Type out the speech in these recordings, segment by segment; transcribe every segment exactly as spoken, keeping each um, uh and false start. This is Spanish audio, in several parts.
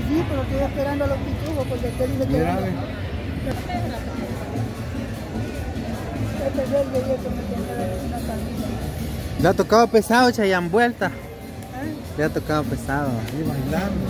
sí, pero estoy esperando a los pitujos porque usted dice que... Mira, ve. Este es el de ellos que me tiene una camisa. Le ha tocado pesado, Chayanne, vuelta. ¿Eh? Le ha tocado pesado. Y bailando.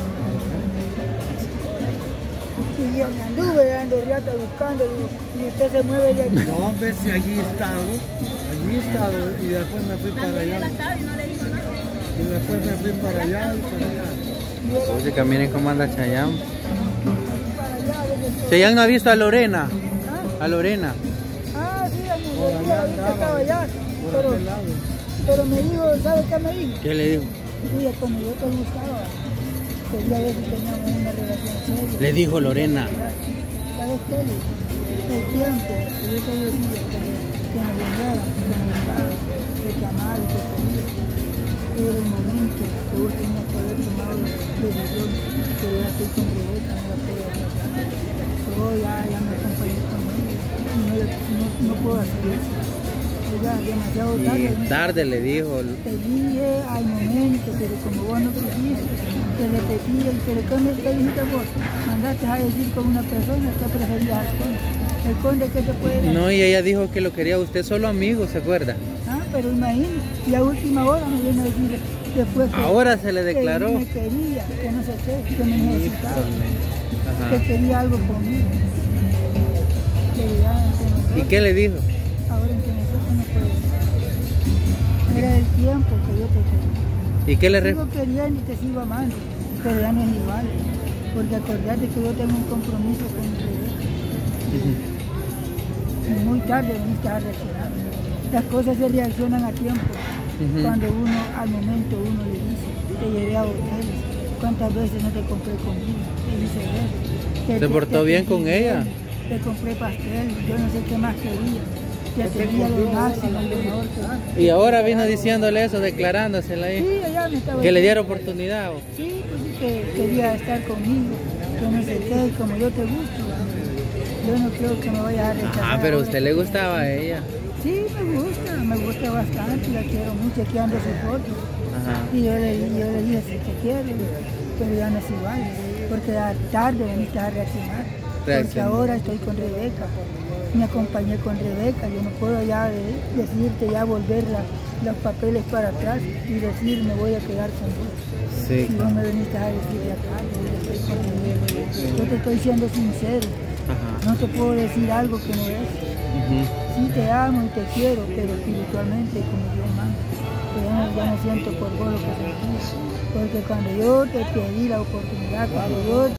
Y yo me anduve dando riata buscando y, y usted se mueve de aquí. No, hombre, si allí he estado, allí he estado y después me fui para allá. Y después me fui para allá y para allá. Oye, que miren cómo anda Chayanne. Para allá, desde- Chayanne no ha visto a Lorena. ¿Ah? A Lorena. Ah, sí, a mi Por abuelita, allá ahorita andaba, estaba allá, por pero, aquel lado. pero me dijo, ¿sabe qué me dijo? ¿Qué le dijo? Oye, como yo te gustaba, quería ver si teníamos una relación seria. Le dijo Lorena. ¿Sabes qué? El tiempo que yo te decía que, que me vengaran, que me vengaran, que te amara, que te quería, era el momento que vos tenías que haber tomado la decisión, que yo ya estoy con Rebeca, no la puedo hacer. Yo ya, ya me acompañé con ella, y no, no, no puedo hacer eso. Ya, demasiado tarde. Y tarde le dijo. Te dije al momento, pero como vos no quisiste, te repetí, pero ¿qué te dijiste vos? Mandaste a decir con una persona que preferías al conde. ¿El conde qué te puede dar? No, y ella dijo que lo quería a usted solo amigo, ¿se acuerda? Ah, pero imagínate, y a última hora me viene a decir después que, Ahora se le declaró. que me quería, que no sé qué, que me necesitaba, Híjole. que Ajá. quería algo conmigo. Que ya entre nosotros, ¿Y qué le dijo? ahora entre nosotros no puede ser. Era el tiempo que yo te quería. ¿Y qué le Te re... sigo queriendo y te sigo amando, pero ya no es igual, porque acordate que yo tengo un compromiso con Rebeca. Y muy tarde veniste a reaccionar. Las cosas se reaccionan a tiempo, Ujú. cuando uno, al momento uno le dice, te llevé a hoteles, cuántas veces no te compré conmigo, te hice eso. Te- ¿Se te- portó te- bien te- con ella? Te compré pastel, yo no sé qué más quería, te atendía lo máximo, lo mejor que... Y ahora vino diciéndole eso, declarándosela ahí. Sí, ella me estaba Que le diera diciendo oportunidad. ¿O? Sí, pues sí, que quería estar conmigo, que no sé qué, y como yo te gusto, yo no creo que me vayas a rechazar. Ah, pero a ahora usted que le te- gustaba a ella. Sí, me gusta, me gusta bastante, la quiero mucho, aquí ando sus fotos. Ajá. Y yo le, yo le dije, sí, te quiero, pero ya no es igual, porque ya tarde veniste a reaccionar. Porque Reaccionó. ahora estoy con Rebeca, me acompañé con Rebeca, yo no puedo ya de- decirte, ya volver la- los papeles para atrás y decir, me voy a quedar con vos. Sí. Si vos me veniste a decir de acá, yo estoy con Rebeca. Yo te estoy siendo sincero, Ajá. no te puedo decir algo que no es. Ujú. Sí te amo y te quiero, pero espiritualmente como yo mando. Pero ya no, ya no siento por vos lo que sentí. Porque cuando yo te pedí la oportunidad, cuando yo